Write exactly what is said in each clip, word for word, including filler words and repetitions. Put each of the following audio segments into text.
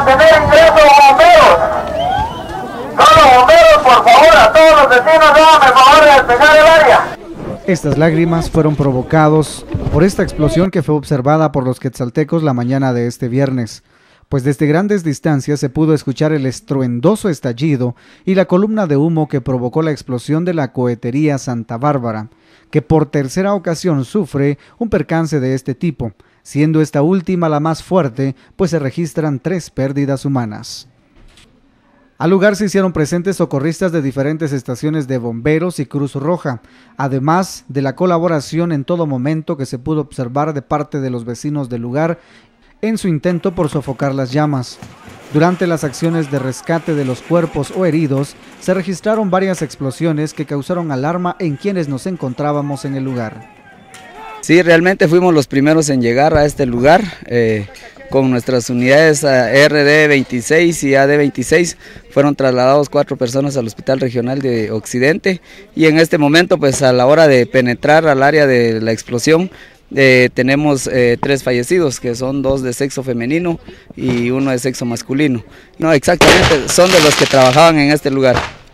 tener ingresos bomberos. Solo bomberos, por favor, a todos los vecinos, háganme el favor de despejar el área. Estas lágrimas fueron provocados por esta explosión que fue observada por los quetzaltecos la mañana de este viernes, pues desde grandes distancias se pudo escuchar el estruendoso estallido y la columna de humo que provocó la explosión de la cohetería Santa Bárbara, que por tercera ocasión sufre un percance de este tipo, siendo esta última la más fuerte, pues se registran tres pérdidas humanas. Al lugar se hicieron presentes socorristas de diferentes estaciones de bomberos y Cruz Roja, además de la colaboración en todo momento que se pudo observar de parte de los vecinos del lugar en su intento por sofocar las llamas. Durante las acciones de rescate de los cuerpos o heridos, se registraron varias explosiones que causaron alarma en quienes nos encontrábamos en el lugar. Sí, realmente fuimos los primeros en llegar a este lugar. Eh, con nuestras unidades R D veintiséis y A D veintiséis fueron trasladados cuatro personas al Hospital Regional de Occidente, y en este momento, pues a la hora de penetrar al área de la explosión, eh, tenemos eh, tres fallecidos, que son dos de sexo femenino y uno de sexo masculino. No, exactamente, son de los que trabajaban en este lugar.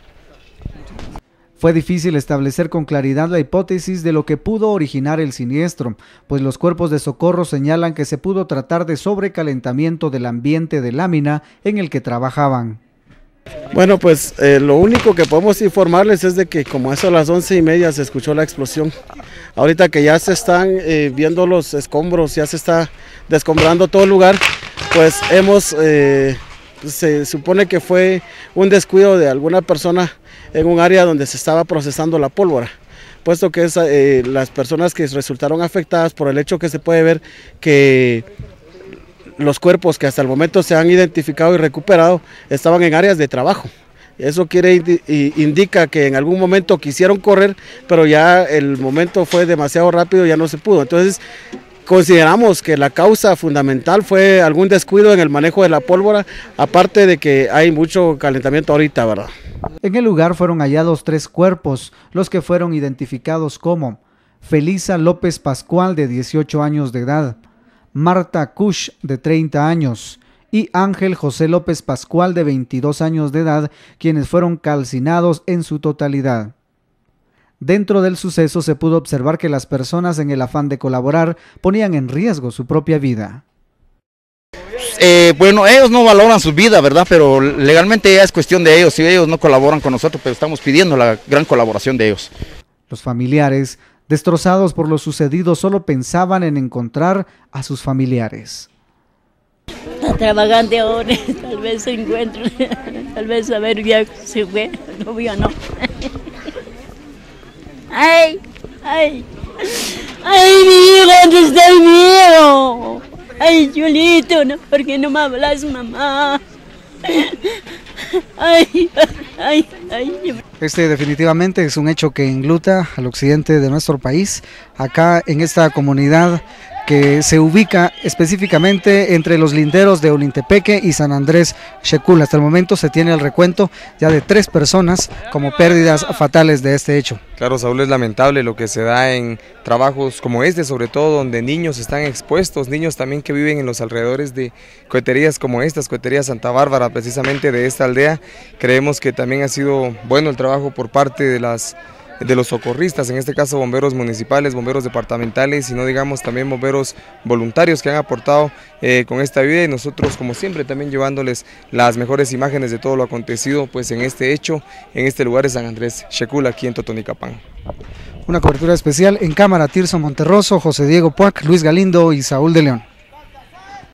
Fue difícil establecer con claridad la hipótesis de lo que pudo originar el siniestro, pues los cuerpos de socorro señalan que se pudo tratar de sobrecalentamiento del ambiente de lámina en el que trabajaban. Bueno, pues eh, lo único que podemos informarles es de que como eso a las once y media se escuchó la explosión. Ahorita que ya se están eh, viendo los escombros, ya se está descombrando todo el lugar, pues hemos, eh, se supone que fue un descuido de alguna persona en un área donde se estaba procesando la pólvora, puesto que es, eh, las personas que resultaron afectadas por el hecho que se puede ver que los cuerpos que hasta el momento se han identificado y recuperado estaban en áreas de trabajo. Eso quiere indica que en algún momento quisieron correr, pero ya el momento fue demasiado rápido, ya no se pudo. Entonces consideramos que la causa fundamental fue algún descuido en el manejo de la pólvora, aparte de que hay mucho calentamiento ahorita, ¿verdad? En el lugar fueron hallados tres cuerpos, los que fueron identificados como Felisa López Pascual, de dieciocho años de edad, Marta Kush, de treinta años, y Ángel José López Pascual, de veintidós años de edad, quienes fueron calcinados en su totalidad. Dentro del suceso se pudo observar que las personas, en el afán de colaborar, ponían en riesgo su propia vida. Eh, bueno, ellos no valoran su vida, ¿verdad? Pero legalmente ya es cuestión de ellos, si ellos no colaboran con nosotros, pero estamos pidiendo la gran colaboración de ellos. Los familiares, destrozados por lo sucedido, solo pensaban en encontrar a sus familiares. Está trabajando ahora, tal vez se encuentre, tal vez a ver ya se fue, no vio, no. Ay, ay, ay, mi hijo, ¿dónde está mi hijo? Ay, Chulito, ¿no? ¿Por qué no me hablas, mamá? Ay, ay, ay. Este definitivamente es un hecho que engluta al occidente de nuestro país, acá en esta comunidad que se ubica específicamente entre los linderos de Olintepeque y San Andrés Xecula. Hasta el momento se tiene el recuento ya de tres personas como pérdidas fatales de este hecho. Claro, Saúl, es lamentable lo que se da en trabajos como este, sobre todo donde niños están expuestos, niños también que viven en los alrededores de coheterías como estas, cohetería Santa Bárbara, precisamente de esta aldea. Creemos que también ha sido bueno el trabajo por parte de las de los socorristas, en este caso bomberos municipales, bomberos departamentales y no digamos también bomberos voluntarios que han aportado eh, con esta vida, y nosotros como siempre también llevándoles las mejores imágenes de todo lo acontecido pues en este hecho, en este lugar de San Andrés Xecula, aquí en Totonicapán. Una cobertura especial en cámara: Tirso Monterroso, José Diego Puac, Luis Galindo y Saúl de León.